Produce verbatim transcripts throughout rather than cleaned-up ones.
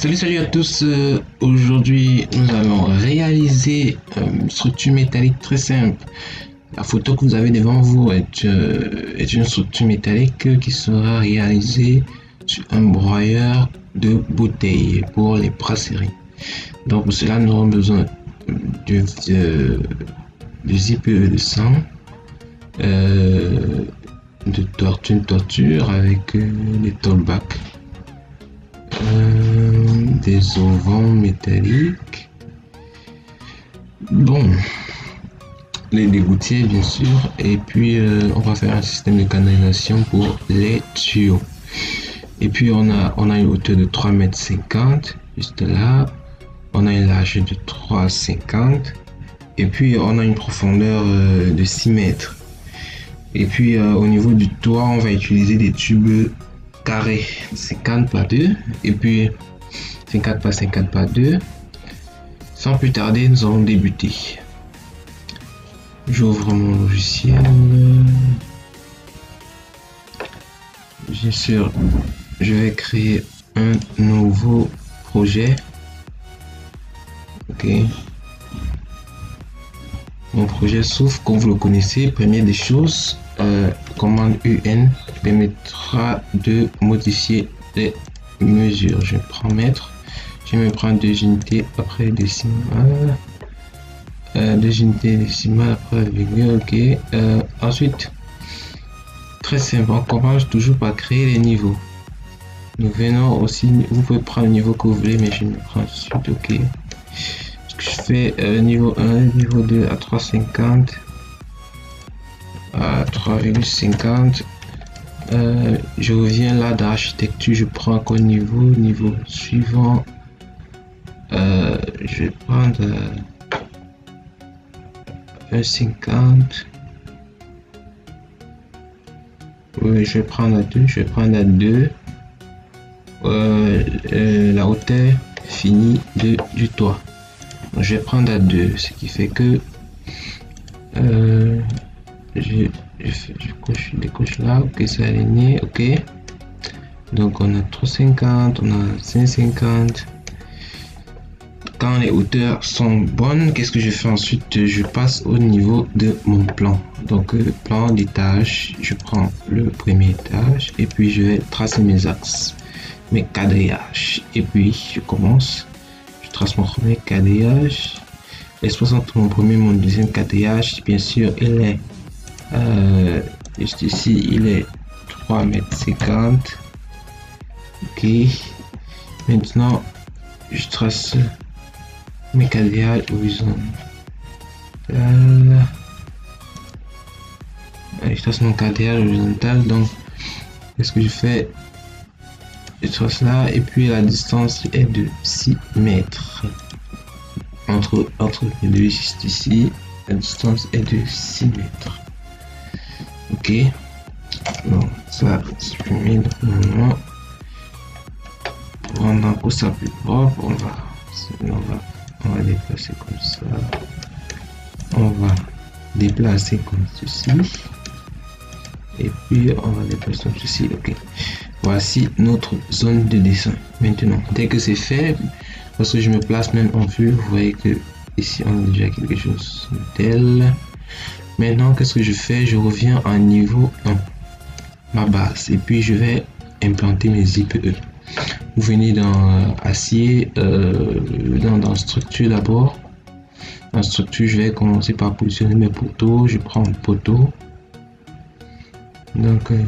Salut, salut à tous. Euh, Aujourd'hui, nous allons réaliser une structure métallique très simple. La photo que vous avez devant vous est, euh, est une structure métallique qui sera réalisée sur un broyeur de bouteilles pour les brasseries. Donc pour cela, nous aurons besoin de, de, de zippe de sang, euh, de torture, une torture avec euh, des tollbacks. Euh, des auvents métalliques, bon, les dégoutiers bien sûr, et puis euh, on va faire un système de canalisation pour les tuyaux. Et puis on a on a une hauteur de trois mètres cinquante juste là, on a une largeur de trois mètres cinquante, et puis on a une profondeur euh, de six mètres. Et puis euh, au niveau du toit, on va utiliser des tubes carré cinquante par deux et puis cinquante par cinquante par deux. Sans plus tarder, nous allons débuter. J'ouvre mon logiciel. Bien sûr, je vais créer un nouveau projet. Ok. Mon projet s'ouvre comme vous le connaissez. Première des choses, euh, commande U N permettra de modifier les mesures. Je prends mètre, je me prends deux unités après décimale, euh, deux unités décimales après virgule. Ok. Euh, ensuite, très simple, on commence toujours par créer les niveaux. Nous venons aussi, vous pouvez prendre le niveau que vous voulez, mais je me prends ensuite. Ok. Je fais euh, niveau un, niveau deux à trois virgule cinquante, à trois virgule cinquante. Euh, je reviens là dans l'architecture, je prends encore niveau, niveau suivant. Euh, je vais prendre euh, un virgule cinquante. Oui, je vais prendre à deux, je vais prendre à deux. Euh, euh, la hauteur finie de, du toit. Je vais prendre à deux, ce qui fait que euh, je, je, fais, je coche les couches là, ok, c'est aligné, ok. Donc on a trois virgule cinquante, on a cinq virgule cinquante. Quand les hauteurs sont bonnes, qu'est-ce que je fais ensuite? Je passe au niveau de mon plan. Donc euh, plan d'étage, je prends le premier étage et puis je vais tracer mes axes, mes quadrillages, et puis je commence. Trace mon premier quadrillage, l'espace entre mon premier et mon deuxième quadrillage, bien sûr il est euh, juste ici, il est trois mètres cinquante. Ok, maintenant je trace mes quadrillages horizontal. Je trace mon quadrillage horizontal, donc qu'est-ce que je fais? Je trace là et puis la distance est de six mètres entre, entre les deux, juste ici la distance est de six mètres. Ok, donc ça supprimer normalement pour rendre encore ça plus propre. On va, on va on va déplacer comme ça, on va déplacer comme ceci et puis on va déplacer comme ceci. Ok, voici notre zone de dessin. Maintenant, dès que c'est fait, parce que je me place même en vue, vous voyez que ici on a déjà quelque chose de tel. Maintenant, qu'est-ce que je fais? Je reviens à niveau un, ma base, et puis je vais implanter mes I P E. Vous venez dans euh, acier, euh, dans, dans structure d'abord. Dans structure, je vais commencer par positionner mes poteaux. Je prends un poteau. Donc, euh,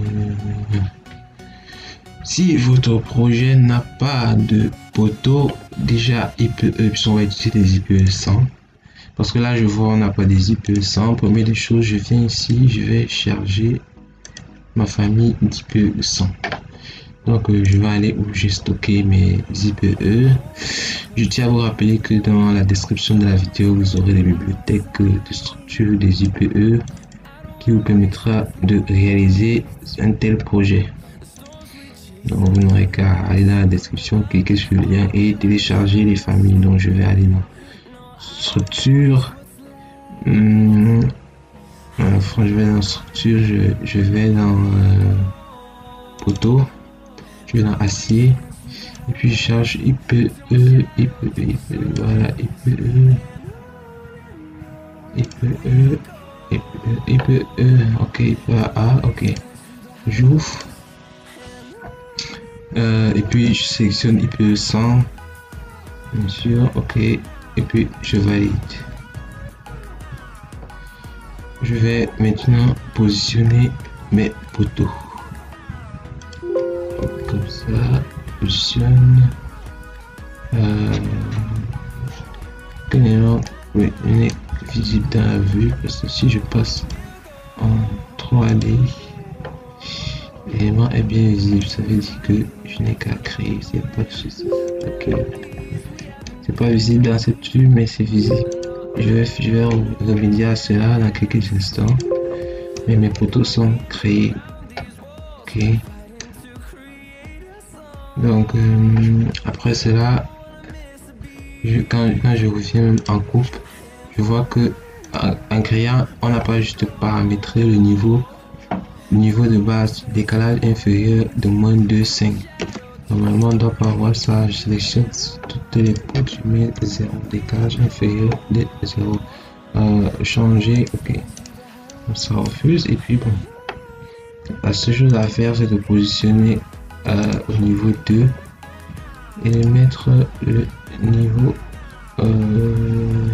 si votre projet n'a pas de poteau, déjà I P E, on va utiliser des I P E cent. Parce que là, je vois, on n'a pas des I P E cent. Première des choses, je viens ici, je vais charger ma famille d'I P E cent. Donc, euh, je vais aller où j'ai stocké mes I P E. Je tiens à vous rappeler que dans la description de la vidéo, vous aurez les bibliothèques de structure des I P E qui vous permettra de réaliser un tel projet. Donc vous n'aurez qu'à aller dans la description, cliquer sur le lien et télécharger les familles. Donc je vais aller dans structure, hum, enfin, je vais dans structure, je, je vais dans euh, poteau, je vais dans acier, Et puis je charge I P E, I P E, I P E, voilà, I P E, I P E, I P E, I P E, ok, I P A, ok. J'ouvre. Euh, et puis je sélectionne I P E cent, bien sûr, ok. Et puis je valide. Je vais maintenant positionner mes poteaux. Comme ça, positionne. Euh, quel élément oui, est visible dans la vue, parce que si je passe en trois D, l'élément est bien visible. Ça veut dire que je n'ai qu'à créer, c'est pas de souci. Okay. C'est pas visible dans cette vue, mais c'est visible. Je vais, je vais remédier à cela dans quelques instants. Mais mes poteaux sont créés. Ok. Donc euh, après cela, je, quand, quand je reviens en coupe, je vois que en, en créant, on n'a pas juste paramétré le niveau, le niveau de base, décalage inférieur de moins deux virgule cinq. Normalement, on doit pas avoir ça. Je sélectionne toutes les poutres, je mets zéro, décalage inférieur de zéro. Euh, changer, ok. Ça refuse, et puis bon. La seule chose à faire, c'est de positionner euh, au niveau deux et de mettre le niveau euh,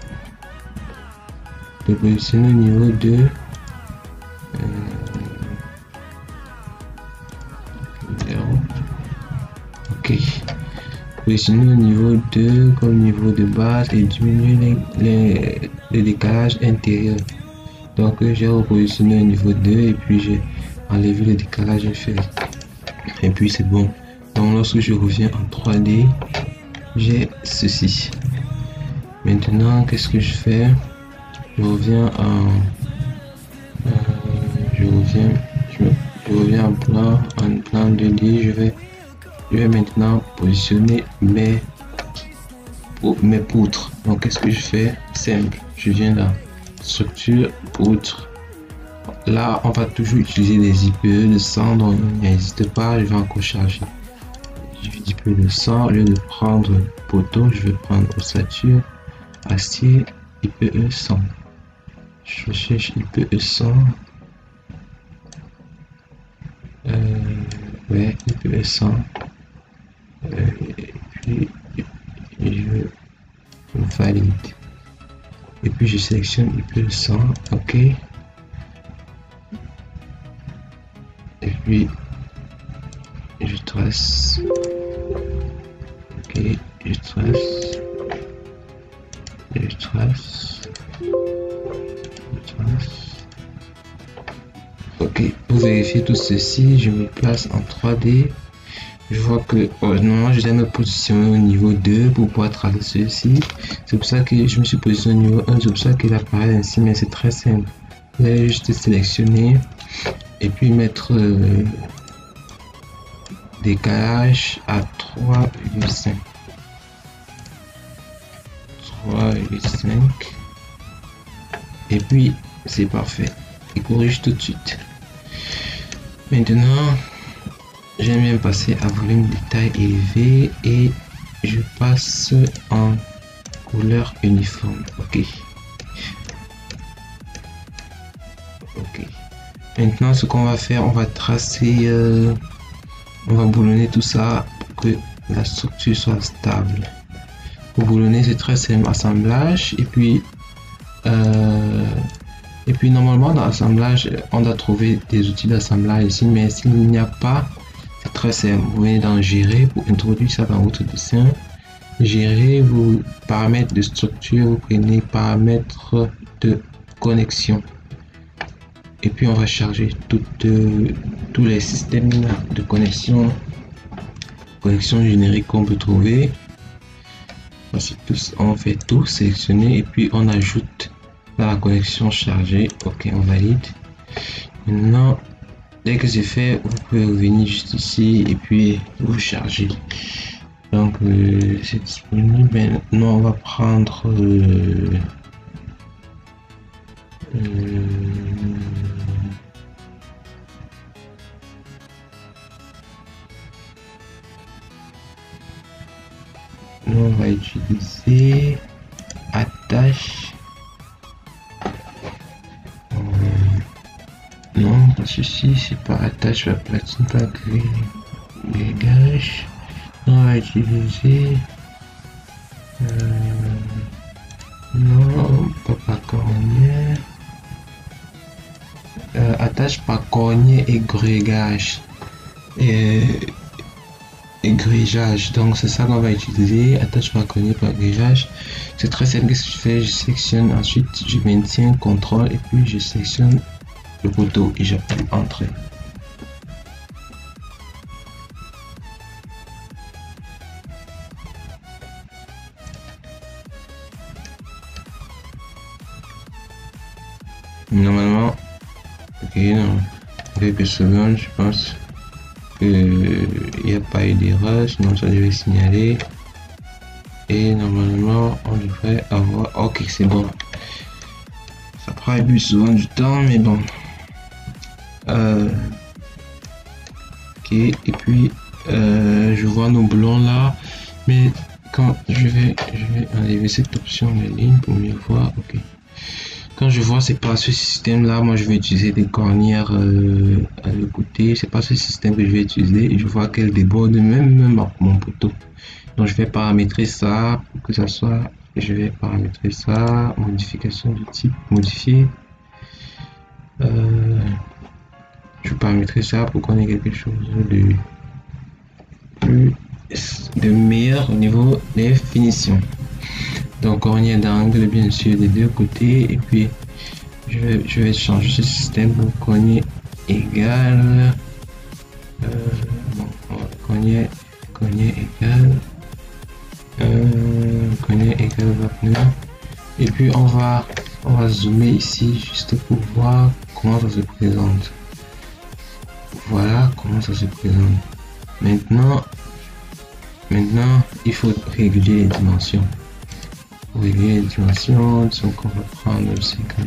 de positionner au niveau deux. Euh, ok. Positionner au niveau deux comme niveau de base et diminuer les, les, les décalages intérieurs. Donc j'ai repositionné au niveau deux et puis j'ai enlevé le décalage inférieur. Et puis c'est bon. Donc lorsque je reviens en trois D, j'ai ceci. Maintenant, qu'est-ce que je fais? Je reviens en euh, je reviens je, je reviens en plan en plan deux D. Je vais je vais maintenant positionner mes mes poutres. Donc qu'est-ce que je fais? Simple. Je viens dans structure, poutre. Là, on va toujours utiliser des I P E de cent, donc n'hésite pas, je vais encore charger. I P E de cent, au lieu de prendre poteau, je vais prendre ossature, acier, I P E cent. Je cherche I P E cent. Euh, ouais, I P E cent. Euh, et puis, je valide. Et puis, je sélectionne I P E cent, ok. Et puis je trace, ok, je trace, je trace, je trace, ok. Pour vérifier tout ceci, je me place en trois D. Je vois que oh, normalement je dois me positionner au niveau deux pour pouvoir tracer ceci. C'est pour ça que je me suis positionné au niveau un, c'est pour ça qu'il apparaît ainsi, mais c'est très simple. Vous allez juste sélectionner et puis mettre euh, décalage à trois virgule cinq. trois virgule cinq. Et puis c'est parfait. Il corrige tout de suite. Maintenant, j'aime bien passer à volume détail élevé et je passe en couleur uniforme. Ok. Ok. Maintenant, ce qu'on va faire, on va tracer, euh, on va boulonner tout ça pour que la structure soit stable. Pour boulonner, c'est très simple, assemblage et puis euh, et puis normalement dans l'assemblage, on doit trouver des outils d'assemblage ici, mais s'il n'y a pas, c'est très simple. Vous venez dans gérer pour introduire ça dans votre dessin. Gérer, vos paramètres de structure, vous prenez paramètres de connexion. Et puis on va charger toutes, euh, tous les systèmes de connexion, connexion générique qu'on peut trouver. On fait tout, sélectionner et puis on ajoute la connexion chargée. Ok, on valide. Maintenant, dès que c'est fait, vous pouvez revenir juste ici et puis vous charger. Donc euh, c'est disponible. Maintenant, on va prendre euh, euh, va utiliser attache. Euh, non, pas ceci, c'est pas attache, la platine, pas grillage. On va utiliser. Euh, non, pas par cornier. Euh, attache par cornier et grillage. Et, et grillage. Donc c'est ça qu'on va utiliser. Attache par cornier par grillage. C'est très simple. Qu'est-ce que je fais? Je sélectionne, ensuite je maintiens contrôle et puis je sélectionne le poteau et j'appuie entrée. Normalement, ok, non, quelques secondes, je pense qu'il n'y a pas eu d'erreur, sinon ça devait signaler. Et normalement, on devrait avoir. Ok, c'est bon. Ça prend plus souvent du temps, mais bon. Euh, ok, et puis euh, je vois nos boulons là, mais quand je vais, je vais enlever cette option de ligne pour mieux voir. Ok. Quand je vois c'est pas ce système là, moi je vais utiliser des cornières euh, à le côté. C'est pas ce système que je vais utiliser et je vois qu'elle déborde même mon poteau. Donc je vais paramétrer ça pour que ça soit. Je vais paramétrer ça. Modification du type modifier. Euh, je vais paramétrer ça pour qu'on ait quelque chose de plus de meilleur au niveau des finitions. Donc cornière d'angle bien sûr des deux côtés et puis je vais, je vais changer ce système pour cornière égale euh, bon, cornière cornière égale euh, cornière égale vingt-neuf et puis on va on va zoomer ici juste pour voir comment ça se présente. Voilà comment ça se présente. Maintenant maintenant il faut réguler les dimensions. Régler les dimensions, donc on va prendre cinquante.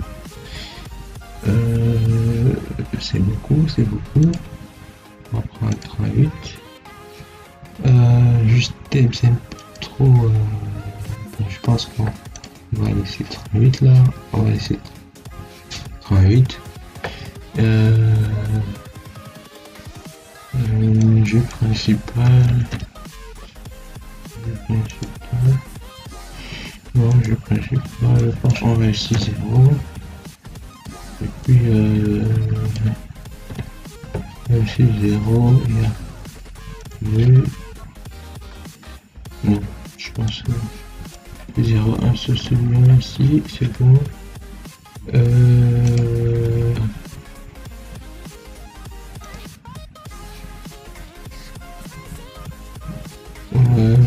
Euh, c'est beaucoup, c'est beaucoup. On va prendre trente-huit. Euh, juste bien trop. Euh, bon, je pense qu'on va laisser trente-huit là. On va laisser trente-huit. Euh, euh, jeu principal. Jeu principal. Non, je principal, je pense qu'on va ici zéro. Et puis euh, ici zéro, il y a deux. Non, je pense que zéro un sur celui-là ici, c'est bon. Euh, ouais,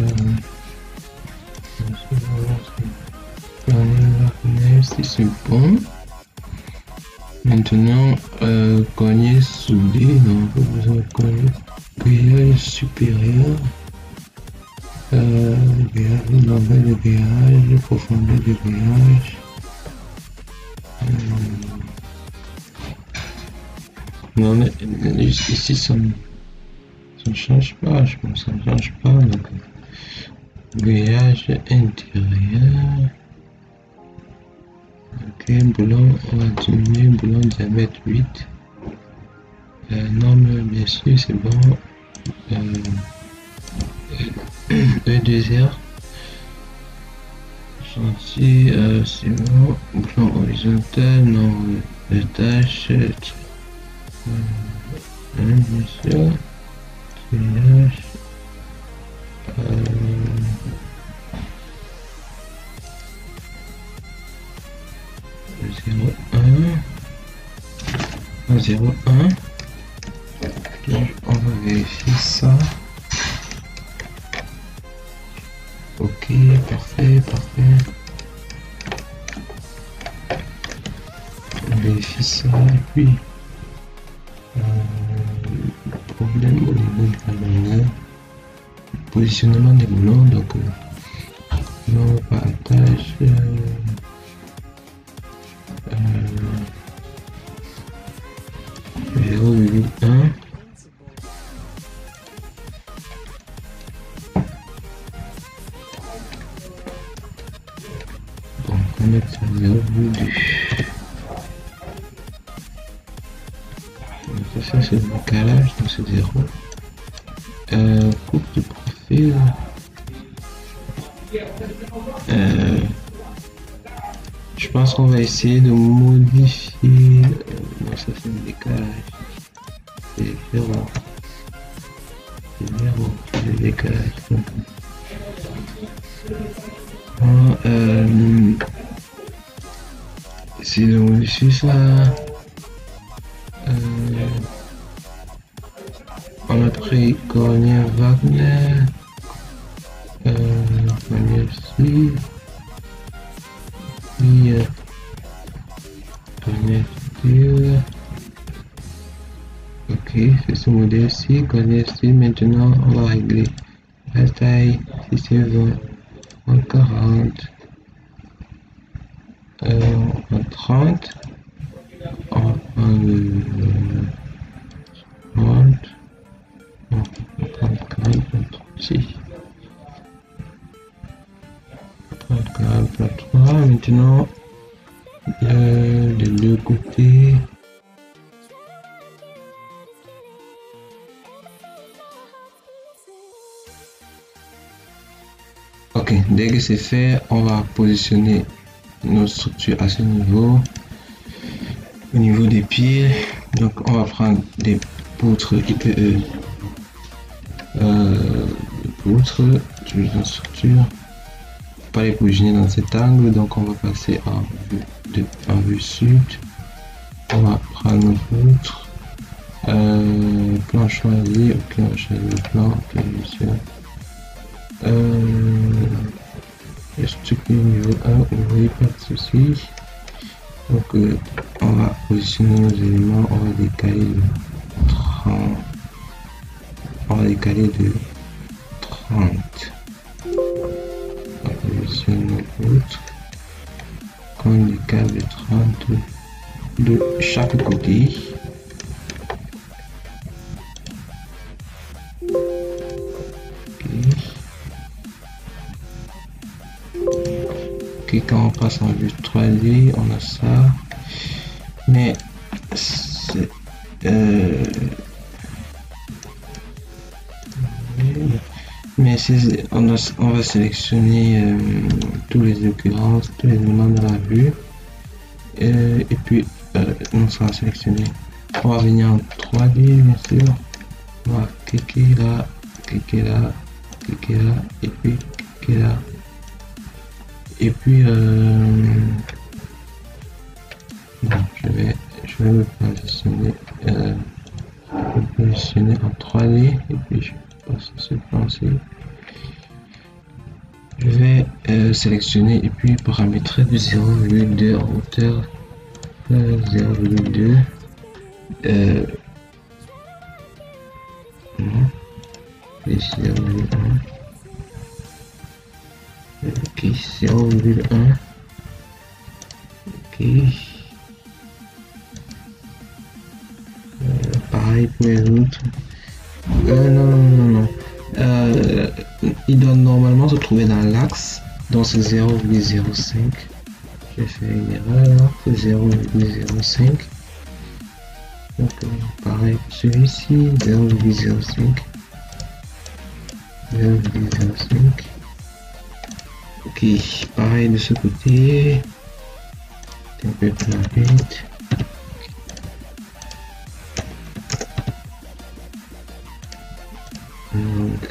si c'est bon. Maintenant, euh, cornier soudé, non, pas besoin de cornier. Grillage supérieur. Euh, grillage, longueur de grillage, profondeur de grillage. Euh, non, mais ici, ça ne change pas, je pense que ça ne change pas. Donc, grillage intérieur. Ok, boulon, on va diminuer, boulon diamètre huit. Euh, norme, bien sûr, c'est bon. Euh, E deux R. Chantier, euh, c'est bon. Boulon horizontal, non, de tâche. Euh, bien sûr. Triage. Euh, zéro un zéro un. Donc on va vérifier ça. Ok, parfait, parfait. On vérifie ça et puis euh, problème au niveau de la longueur, positionnement des boulons. Donc euh, non, pas attache. Euh, zéro virgule un. faire ce décalage, donc c'est zéro. Euh, coupe de profil. Euh, je pense qu'on va essayer de modifier. Euh, non, ça c'est le décalage. C'est zéro. C'est zéro. C'est le décalage. Euh, c'est de modifier ça. Euh, on a pris Cornier Wagner. Euh, Cornier aussi. Puis euh, Cornier Style. Ok, c'est ce modèle-ci. Cornier Style. Maintenant, on va régler la taille. Si c'est vingt, en quarante, euh, en trente, en, en trente, en trente, quarante, en trente-six, trente, quarante, trente-trois. Maintenant, euh, des deux côtés. Ok, dès que c'est fait, on va positionner nos structures à ce niveau, au niveau des pieds. Donc on va prendre des poutres I P E, euh, des poutres de la structure, pas les positionner dans cet angle. Donc on va passer en vue de en vue sud. On va prendre nos poutres, euh, plan choisi. Ok, on va choisir le plan. Ok, monsieur. Euh, le structure niveau un, vous voyez pas de soucis. Donc euh, on va positionner nos éléments, on va décaler de trente, on va décaler de trente. On va positionner nos poutres, on décale de trente de chaque côté. Ok, quand on passe en vue trois D, on a ça, mais c'est euh, mais c'est on, on va sélectionner euh, tous les occurrences, tous les éléments de la vue, euh, et puis euh, on sera sélectionné. On va venir en trois D, bien sûr. On va cliquer là, cliquer là, cliquer là, et puis cliquer là. Et puis, euh, bon, je vais, je vais me positionner, euh, me positionner en trois D, et puis je passe ce plan-ci. Je vais euh, sélectionner et puis paramétrer de zéro virgule deux en hauteur, euh, zéro virgule deux. Euh, zéro virgule un. Ok, zéro virgule un. Ok. Euh, pareil pour les autres. Euh, non, non, non, non. Euh, il doit normalement se trouver dans l'axe. Donc c'est zéro virgule zéro cinq. J'ai fait une erreur là. C'est zéro virgule zéro cinq. Donc euh, pareil pour celui-ci. zéro virgule zéro cinq. zéro virgule zéro cinq. Ok, pareil de ce côté. Un peu plus rapide. Donc,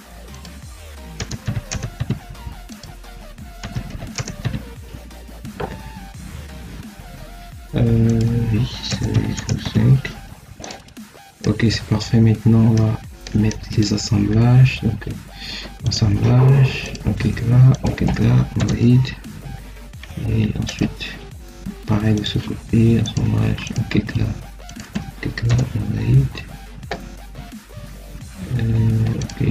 euh, oui, c'est zéro cinq. Ok, c'est parfait. Maintenant, on va mettre les assemblages. Donc, assemblage, on clique là, on clique là, on valide. Et ensuite, pareil de ce côté, assemblage, on clique là, on clique là, on valide. Euh, ok.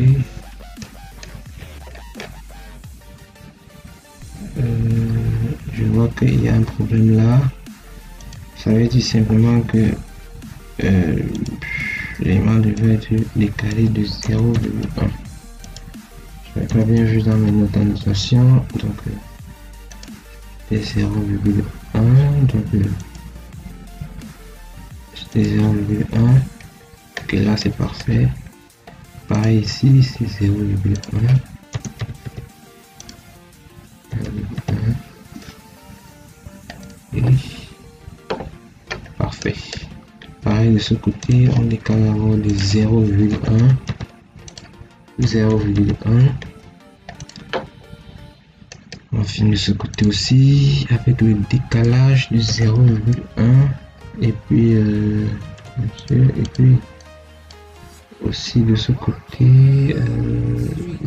Euh, je vois qu'il y a un problème là. Ça veut dire simplement que euh, l'élément devait être décalé de zéro virgule un. Je n'ai pas bien vu dans mes notes d'annotation, donc euh, zéro virgule un, donc euh, zéro virgule un. Ok, là c'est parfait. Pareil ici, c'est zéro virgule un. Et parfait. Pareil de ce côté, on décale d'abord de zéro virgule un. zéro virgule un. On finit de ce côté aussi avec le décalage du zéro virgule un. Et puis, euh, et puis aussi de ce côté, euh,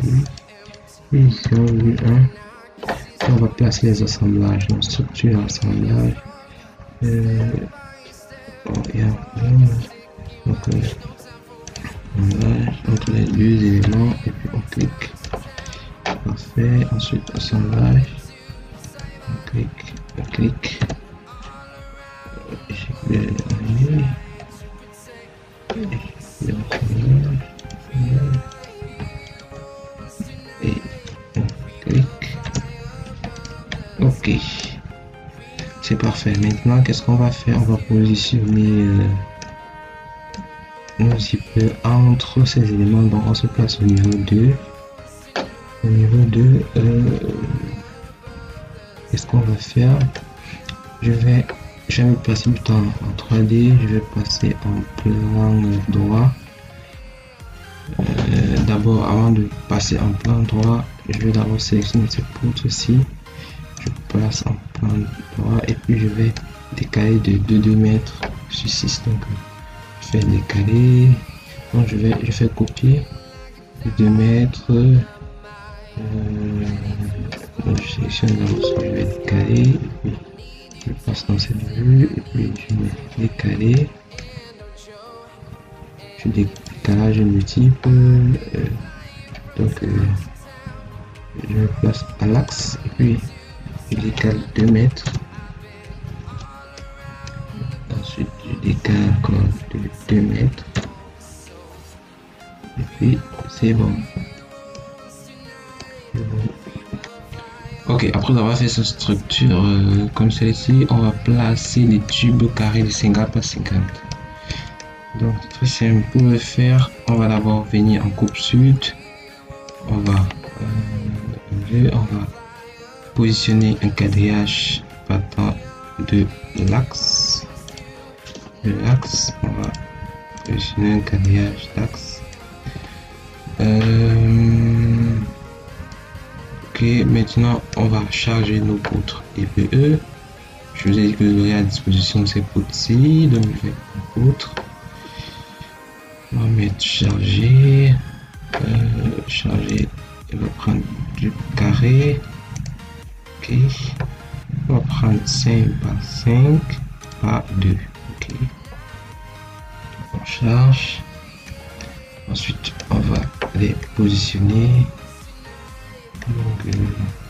zéro virgule un. On va placer les assemblages, donc structure, assemblage. Euh, oh, yeah. Donc, euh, assemblage entre les deux éléments et puis on clique. Parfait. Ensuite, assemblage. On clique, on clique. Et on clique. Ok, c'est parfait. Maintenant, qu'est-ce qu'on va faire? On va positionner euh, nos zippers entre ces éléments. Donc, on se place au niveau deux. Au niveau deux, euh, qu'est-ce qu'on va faire? Je vais, je vais me placer plutôt en, en trois D. Je vais passer en plan droit. Euh, d'abord, avant de passer en plan droit, je vais d'abord sélectionner cette poutre ici. Je place en plan droit et puis je vais décaler de deux mètres sur six. Donc je fais décaler, donc je vais je fais copier de deux mètres. Euh, donc je sélectionne d'abord ce que je vais décaler et puis je passe dans cette vue et puis je vais décaler. Je décalage multiple. Euh, donc euh, je me place à l'axe et puis je décale deux mètres. Ensuite, je décale encore de deux mètres. Et puis, c'est bon. bon. Ok, après avoir fait cette structure euh, comme celle-ci, on va placer des tubes carrés de cinquante par cinquante. Donc, c'est très simple. Pour le faire, on va d'abord venir en coupe sud. On va, euh, on va positionner un quadrillage partant de l'axe. De l'axe, on va positionner un quadrillage d'axe. Euh, ok, maintenant on va charger nos poutres E P E. Je vous ai dit que vous aurez à disposition ces poutres-ci, donc je vais une poutre. On va mettre charger. Euh, charger, on va prendre du carré. Ok, on va prendre cinq par cinq par deux. Ok, on charge. Ensuite, on va les positionner. Donc, euh,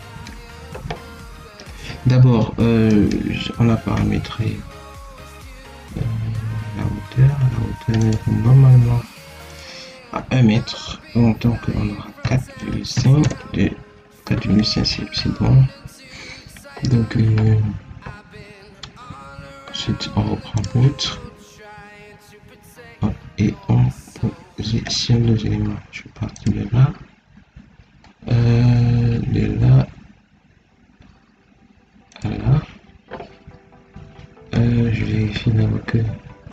d'abord, euh, on a paramétré euh, la hauteur. La hauteur est normalement à un mètre. Donc, donc on aura quatre virgule cinq de quatre virgule cinq, c'est bon. Donc euh, ensuite on reprend poutre et on positionne nos éléments. Je vais partir de là, euh, de là à là. Euh, je vérifie d'abord que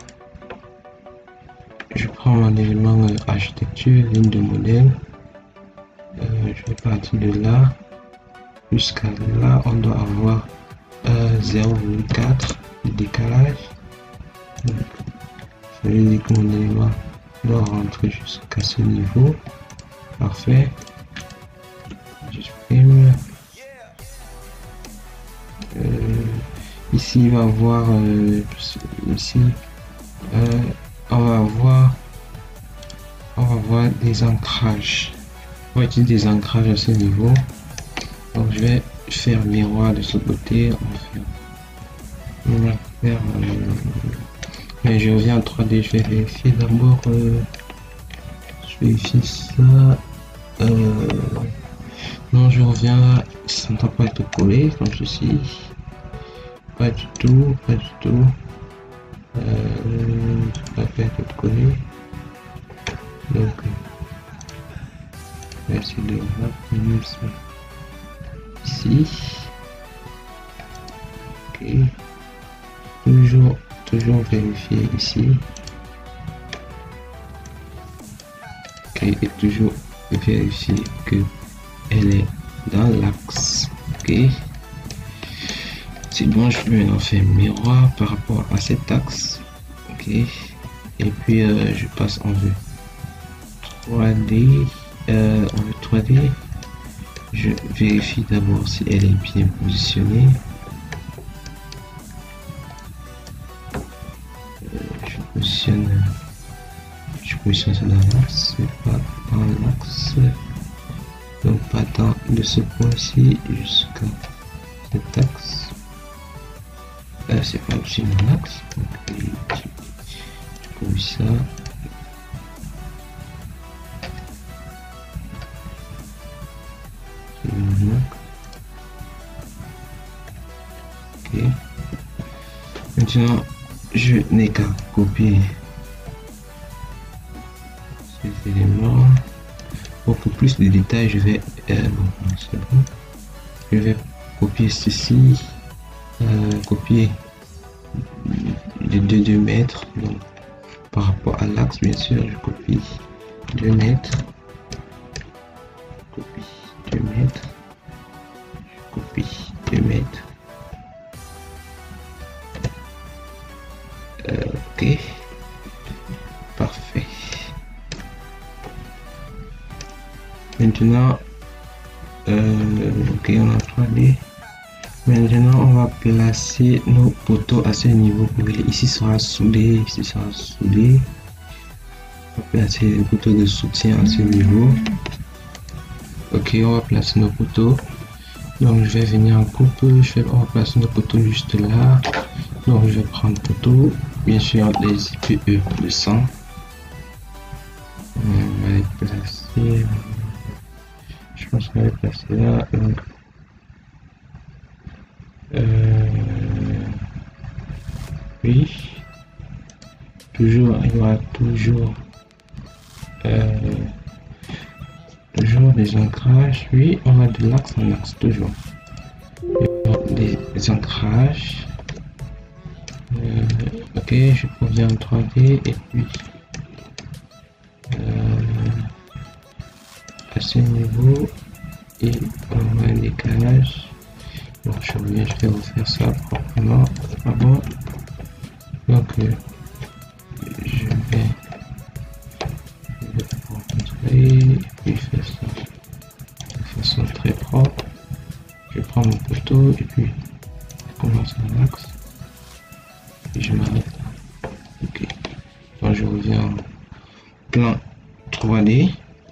je prends mon élément euh, architecture, ligne de modèle. Euh, je vais partir de là jusqu'à là. On doit avoir euh, zéro virgule quatre de décalage. Donc, ça veut dire que mon élément doit rentrer jusqu'à ce niveau. Parfait. J'exprime. Euh, ici, il va voir euh, ici. Euh, on va voir on va voir des ancrages. On va utiliser des ancrages à ce niveau. Donc je vais faire miroir de ce côté. On va faire, on va faire euh, mais je reviens en trois D. Je vais vérifier d'abord euh, je vérifie ça. Euh, non, je reviens là. Ça ne doit pas être collé comme ceci. Pas du tout, pas du tout. Euh, pas faire de coller. Donc, je vais essayer de revenir ça ici. Ok. Toujours, toujours vérifier ici. Ok, et toujours vérifier que elle est dans l'axe. Ok. C'est bon, je peux maintenant faire miroir par rapport à cet axe. Ok. Et puis euh, je passe en vue trois D. Euh, en vue trois D. Je vérifie d'abord si elle est bien positionnée. Euh, je positionne. Je positionne ça dans l'axe, mais pas dans l'axe. Donc pas dans de ce point-ci jusqu'à cet axe. Euh, c'est pas aussi mon axe. Donc je pose ça. Ok. Maintenant, je n'ai qu'à copier ces éléments. Beaucoup plus de détails, je vais euh, bon, c'est bon. Je vais copier ceci, euh, copier de deux mètres. Donc, par rapport à l'axe, bien sûr, je copie deux mètres. Copie deux mètres. Je copie deux mètres. Euh, ok. Parfait. Maintenant, euh, ok, on a trois D. Maintenant, on va placer nos poteaux à ce niveau. Ici sera soudé, ici sera soudé. On va placer les poteaux de soutien à ce niveau. Ok, on va placer nos poteaux. Donc, je vais venir en coupe. Je vais, on va placer nos poteaux juste là. Donc, je vais prendre poteau. Bien sûr, les I P E de cent. On va les placer. Je pense qu'on va les placer là. Donc, euh, oui. Toujours, il y aura toujours. Euh, toujours des ancrages. Oui, on va de l'axe en axe, toujours. Il y aura des, des ancrages. Euh, ok, je reviens en trois D et puis euh, à ce niveau et on va un décalage. Donc je reviens, je vais refaire ça proprement avant. Donc euh, je vais, je vais rencontrer et puis faire ça de façon très propre. Je prends mon poteau et puis je commence à l'axe et je m'arrête là. Ok. Donc je reviens en plan trois D.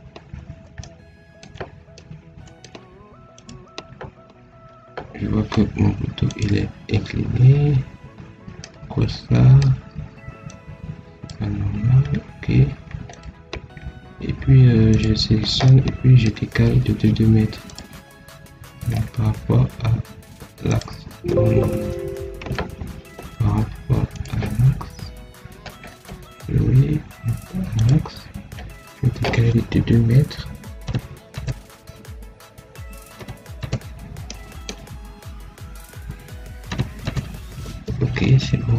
Je vois que mon poteau il est incliné. Quoi ça? C'est pas normal. Ok. Et puis euh, je sélectionne et puis je décale de deux mètres. Donc, par rapport à l'axe. Par rapport à l'axe. Oui, à l'axe. Je vais décaler de deux mètres. Ok, c'est bon.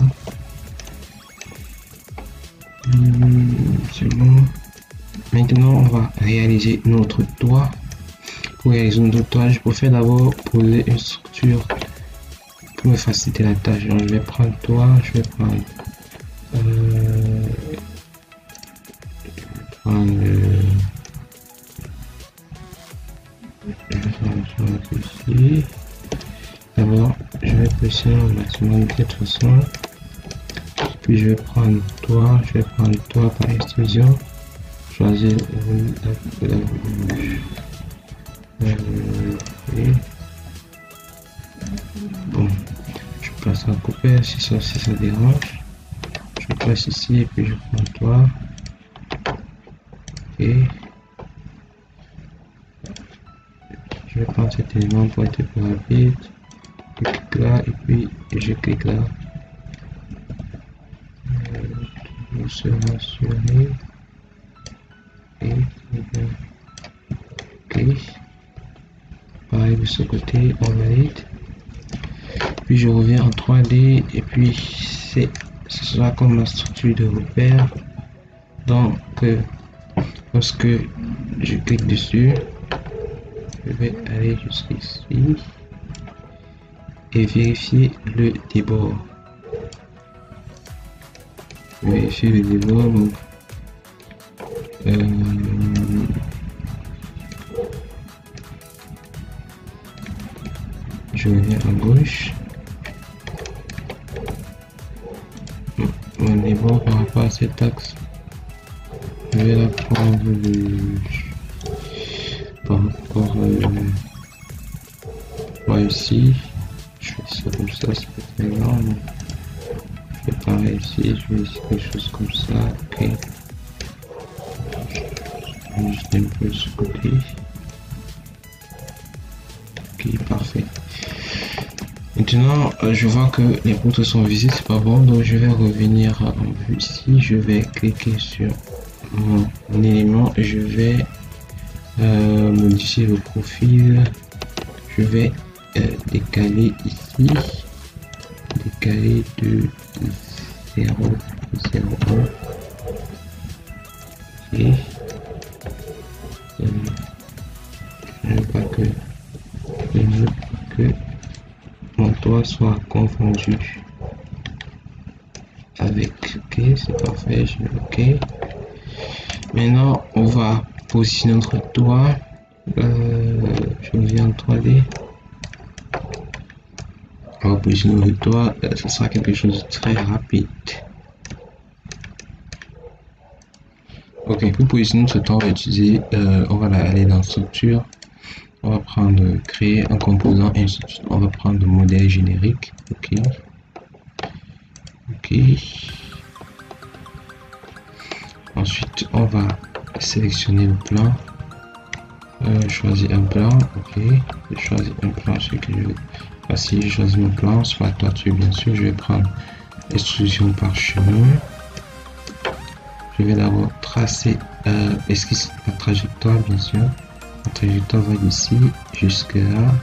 Hum, c'est bon. Maintenant, on va réaliser notre toit. Pour réaliser notre toit, je préfère d'abord poser une structure pour me faciliter la tâche. Donc, je vais prendre toit, je vais prendre, euh, je vais prendre, euh, je vais prendre ceci. D'abord, je vais presser un maximum de cette façon. Puis je vais prendre toit, je vais prendre toit par extrusion. Choisir la, la, la, euh, bon, je passe en couper si ça, si ça dérange. Je passe ici et puis je prends toit. Et je vais prendre cet élément pour être plus rapide. Je clique là et puis je clique là. pour se rassurer. Et ok. Pareil de ce côté, on valide. Puis je reviens en trois D et puis c'est ce sera comme la structure de repère. Donc lorsque je clique dessus, je vais aller jusqu'ici et vérifier le débord. Vérifier le débord. Donc, euh, je reviens à gauche. Mon débord par rapport à cet axe, je vais la prendre de... par rapport euh, moi ici. Je fais ça comme ça, c'est pas très énorme. Je fais pareil ici, je vais essayer quelque chose comme ça. Ok. Je vais juste un peu de ce côté. Ok, parfait. Maintenant, euh, je vois que les poutres sont visibles, c'est pas bon, donc je vais revenir en vue ici. Je vais cliquer sur mon, mon élément et je vais euh, modifier le profil. Je vais euh, décaler ici, décaler de zéro zéro un. Ok. Euh, je ne veux pas que je ne veux pas que mon toit soit confondu avec. Ok, c'est parfait, je vais ok. Maintenant on va positionner notre toit. Euh, je reviens en trois D. On va positionner le toit, euh, ce sera quelque chose de très rapide. Ok, pour positionner ce toit, on va utiliser, euh, on va aller dans structure. On va prendre créer un composant et on va prendre le modèle générique. Ok. Ok. Ensuite, on va sélectionner le plan. Euh, choisir un plan. Ok. Je choisis un plan. Ce que je veux. Voici, je choisis mon plan. Sur la toiture, bien sûr. Je vais prendre extrusion par chemin. Je vais d'abord tracer, euh, esquisse la trajectoire, bien sûr. La trajectoire va d'ici jusque là.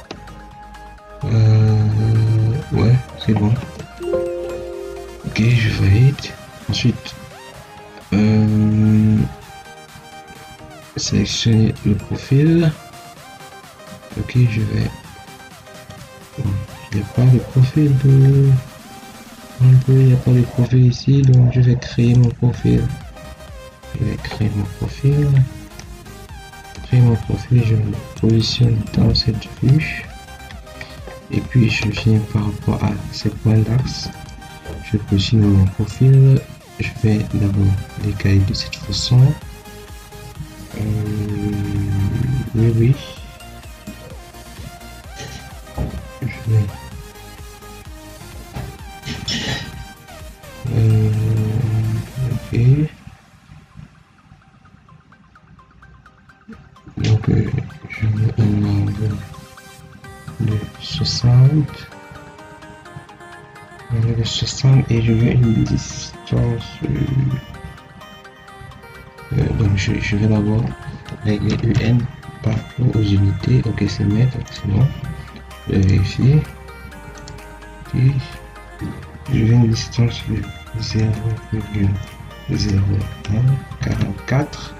Euh, ouais, c'est bon. Ok, je valide. Ensuite, euh, sélectionner le profil. Ok, je vais. Bon, il n'y a pas de profil de. Un peu, il n'y a pas de profil ici, donc je vais créer mon profil. Je vais créer mon profil. Créer mon profil, je me positionne dans cette vue. Et puis je viens par rapport à ces points d'axe. Je positionne mon profil. Je vais d'abord décaler de cette façon. Euh, oui, oui. Je vais. Euh, ok. Donc euh, je mets un angle de soixante. De soixante et je veux une distance. Euh, donc je, je vais d'abord régler U N par rapport aux unités. Ok, c'est mètre, c'est bon. Je vais vérifier. Ok. Je veux une distance de zéro virgule zéro un quarante-quatre.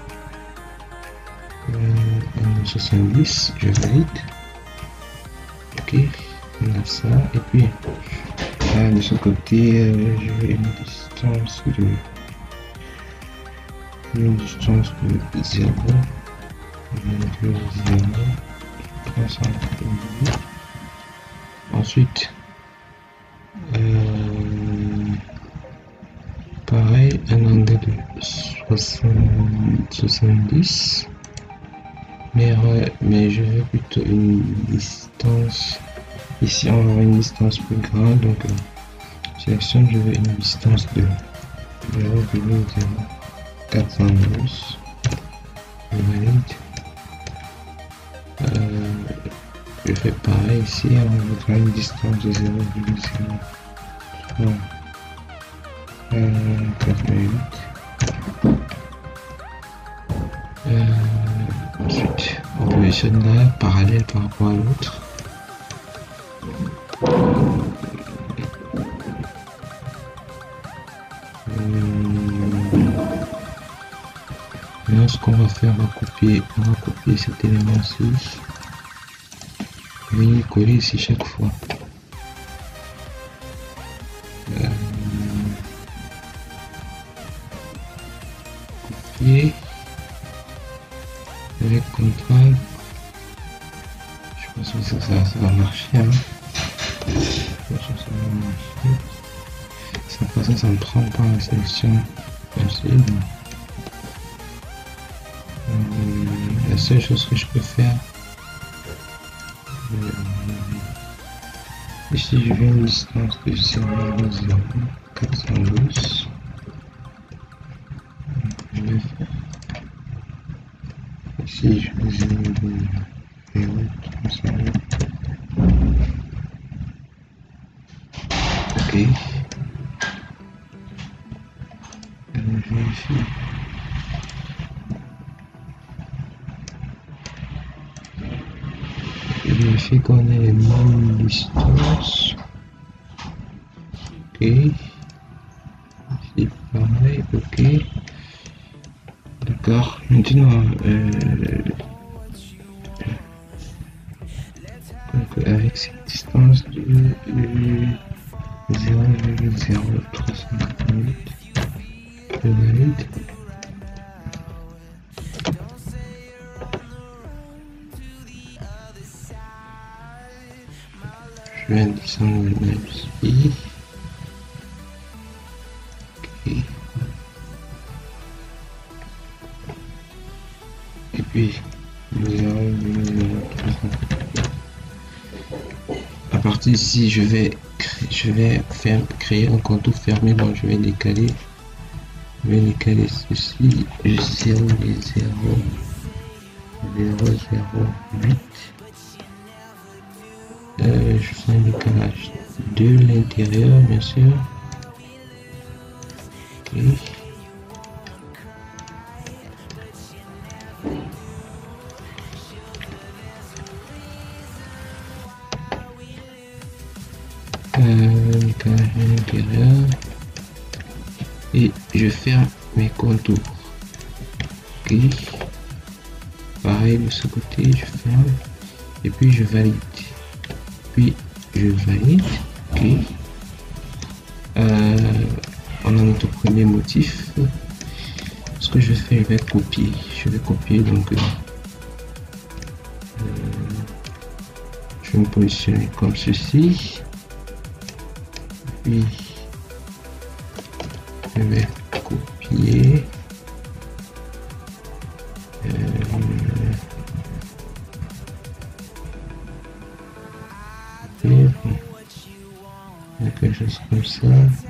Euh, soixante-dix, je valide. Ok, on a ça. Et puis là, de ce côté, euh, je veux une distance de une distance de zéro virgule zéro trois cent quatre-vingt-dix. Ensuite, euh, pareil, un angle de soixante-dix. Mais, euh, mais je veux plutôt une distance. Ici, on va avoir une distance plus grande. Donc, euh, sélectionne, je veux une distance de zéro virgule zéro quatre cent douze. Je valide. Euh, je fais pareil ici. On voudra une distance de zéro virgule zéro quatre-vingt-huit. positionne là, parallèle par rapport à l'autre. Maintenant, ce qu'on va faire, on va copier, on va copier cet élément-ci. Venir coller ici chaque fois. Euh, copier avec contrôle. Je pense que ça, ça, ça va marcher. Hein. Je pense que ça va marcher. Ça, pour ça, ça ne prend pas la sélection possible. Euh, la seule chose que je peux faire, euh, ici je vais une distance de zéro virgule zéro quatre cent douze. Je vais faire ici je vais zéro virgule zéro trois cent douze. Ok. Alors, je vérifie. Je vérifie qu'on ait les mêmes distances. Ok. Ici pareil, ok. D'accord. Maintenant, euh, donc avec cette distance de zéro virgule zéro trois cent quarante-huit, je valide. Je vais descendre le même ici. Ok. Et puis zéro virgule zéro trois cent quarante-huit. À partir d'ici, je vais créer, je vais faire créer un contour fermé, donc je vais décaler. Je vais décaler ceci juste zéro virgule zéro zéro huit. Euh, je fais un décalage de l'intérieur, bien sûr. Ok. Euh, décalage de l'intérieur. Et je ferme mes contours. Ok. Pareil de ce côté, je ferme. Et puis je valide. Puis je valide. Ok. Euh, on a notre premier motif. Ce que je fais, je vais copier. Je vais copier donc. Euh, je vais me positionner comme ceci. Puis je vais copier. Euh, quelque chose comme ça.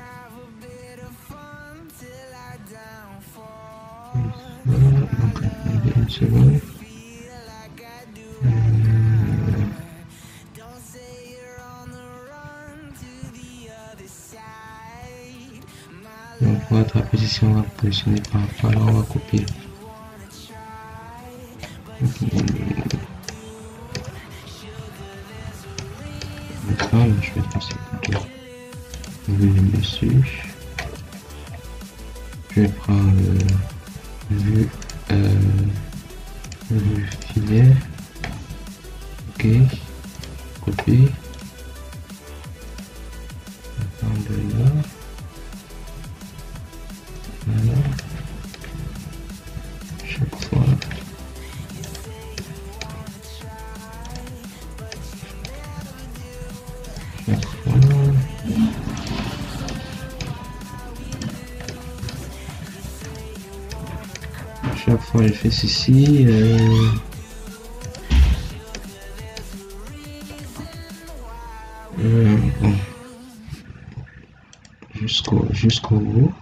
Donc, attendez une seconde. Euh, donc, pour notre position, on va positionner par rapport là, on va copier. D'accord, je vais passer plutôt vue dessus. Je vais prendre euh, vue, euh, vue filet. Ok, copier. On va de là. Voilà. Chaque fois. Chaque fois. Chaque fois, je fais ceci. Euh... Euh, bon. Jusqu'au jusqu'au bout.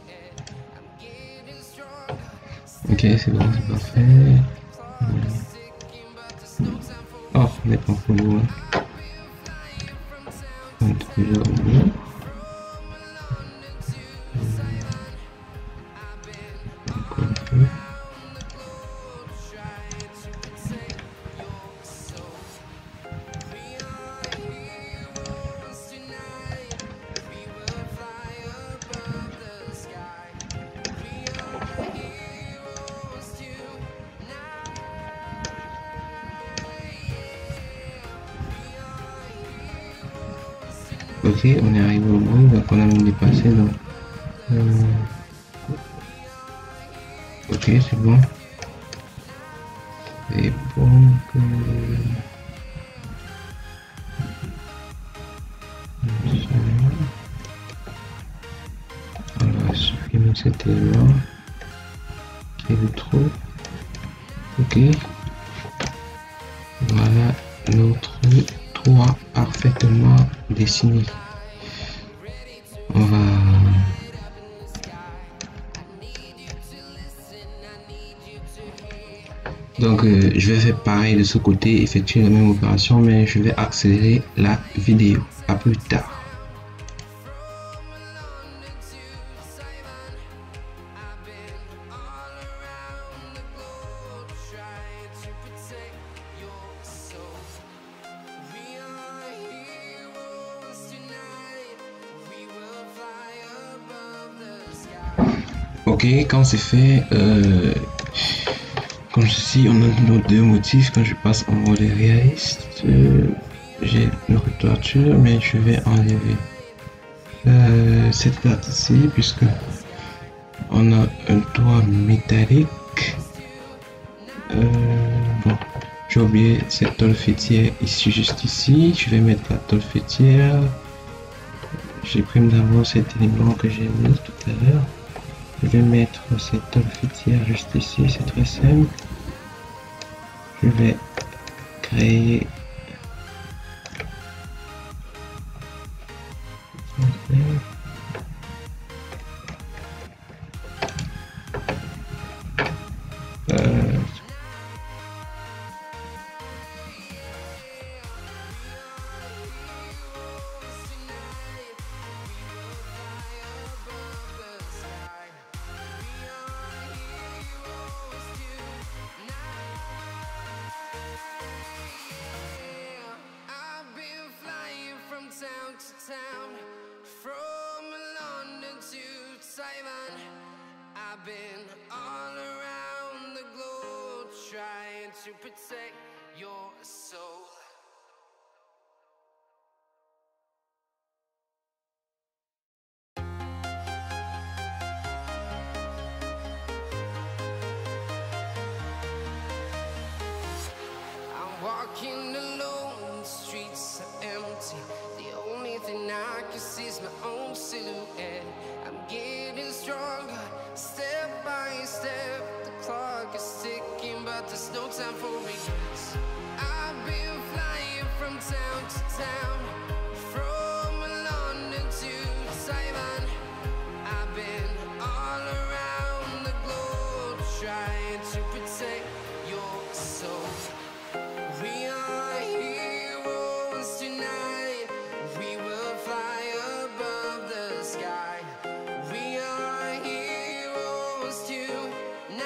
Ok, c'est bon, c'est parfait. n'est pas pour loin. Déjà au bout. Encore un peu. Ok, on est arrivé au bout, donc on a même dépassé. Donc, euh... ok, c'est bon. C'est bon que... On va supprimer cet élément qui est le trop. Ok. Voilà notre toit parfaitement dessiné. On va donc euh, je vais faire pareil de ce côté, effectuer la même opération, mais je vais accélérer la vidéo. À plus tard. Ok, quand c'est fait, euh, comme ceci, on a nos deux motifs. Quand je passe en mode réaliste, euh, j'ai une toiture, mais je vais enlever euh, cette partie puisque on a un toit métallique. Euh, bon, j'ai oublié cette tôle fêtière ici, juste ici. Je vais mettre la tôle fêtière. J'imprime d'abord cet élément que j'ai mis tout à l'heure. Je vais mettre cette tôle fêtière juste ici, c'est très simple. Je vais créer euh... I've been all around the globe trying to protect your soul. I'm walking alone, the streets are empty. The only thing I can see is my own silhouette. I'm getting stronger, step by step. The clock is ticking, but there's no time for regrets. I've been flying from town to town, from London to Taiwan. I've been all around the globe trying to protect your soul. We are heroes tonight. We will fly above the sky. We are heroes tonight.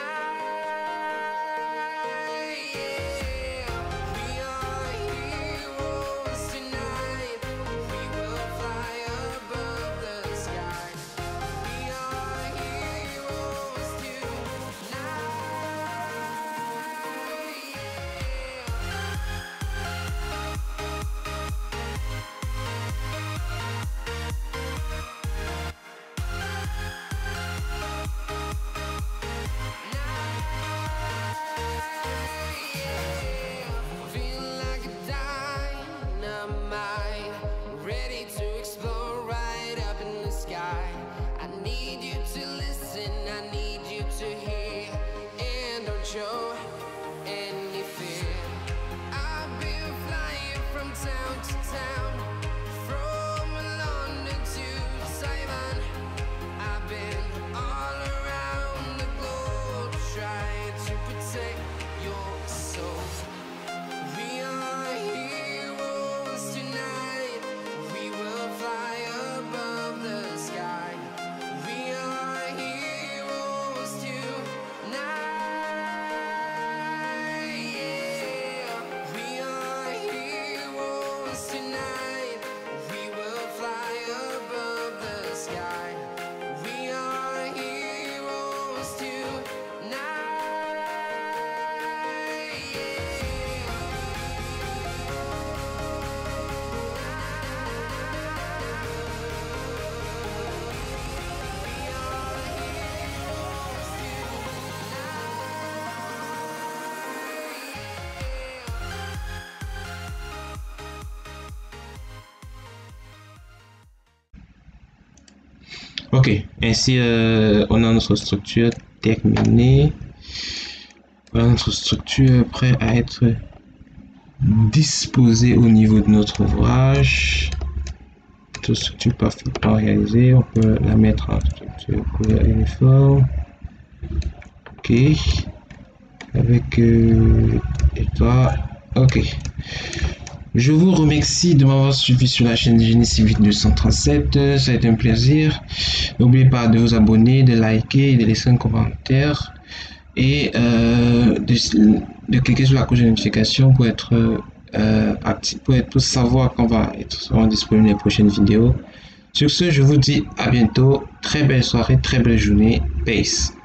Yeah. We are heroes tonight. We will fly above the sky. We are heroes tonight. Feel like a dynamite, ready to explode right up in the sky. I need you to listen, I need you to hear, and don't show any fear. I've been flying from town to town, from London to Taiwan. I've been all around the globe trying to protect your soul. We are here. Ok, ainsi euh, on a notre structure terminée. Voilà notre structure prête à être disposée au niveau de notre ouvrage. Notre structure parfaitement réalisée, on peut la mettre en structure couleur uniforme. Ok, avec euh, et toi. Ok. Je vous remercie de m'avoir suivi sur la chaîne Génie Civil deux cent trente-sept. Ça a été un plaisir. N'oubliez pas de vous abonner, de liker, de laisser un commentaire et euh, de, de cliquer sur la cloche de notification pour être euh, actif, pour, être, pour savoir quand va être disponible les prochaines vidéos. Sur ce, je vous dis à bientôt. Très belle soirée, très belle journée. Peace.